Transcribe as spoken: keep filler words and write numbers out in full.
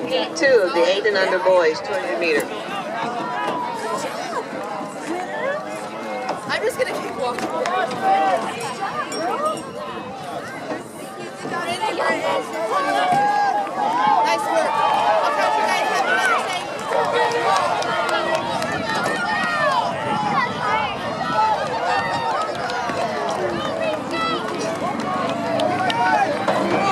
Heat two of the eight and under boys, two hundred meter. I'm just gonna keep walking.